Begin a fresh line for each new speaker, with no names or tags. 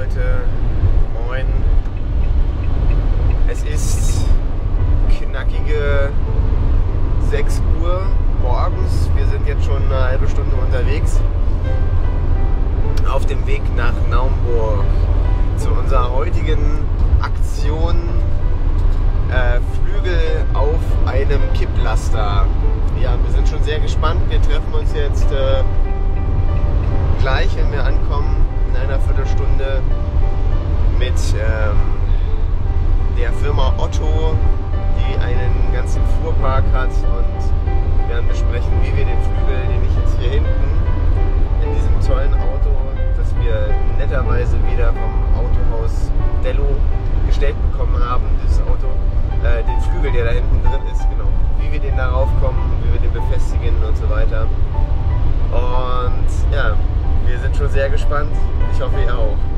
Leute, moin. Es ist knackige 6 Uhr morgens. Wir sind jetzt schon eine halbe Stunde unterwegs auf dem Weg nach Naumburg zu unserer heutigen Aktion Flügel auf einem Kipplaster. Ja, wir sind schon sehr gespannt. Wir treffen uns jetzt gleich, wenn wir ankommen, in einer Viertelstunde mit der Firma Otto, die einen ganzen Fuhrpark hat, und werden besprechen, wie wir den Flügel, den ich jetzt hier hinten in diesem tollen Auto, das wir netterweise wieder vom Autohaus Dello gestellt bekommen haben, dieses Auto, den Flügel, der da hinten drin ist, genau, wie wir den darauf kommen, wie wir den befestigen und so weiter. Und ja, wir sind schon sehr gespannt. Ich hoffe, ihr auch.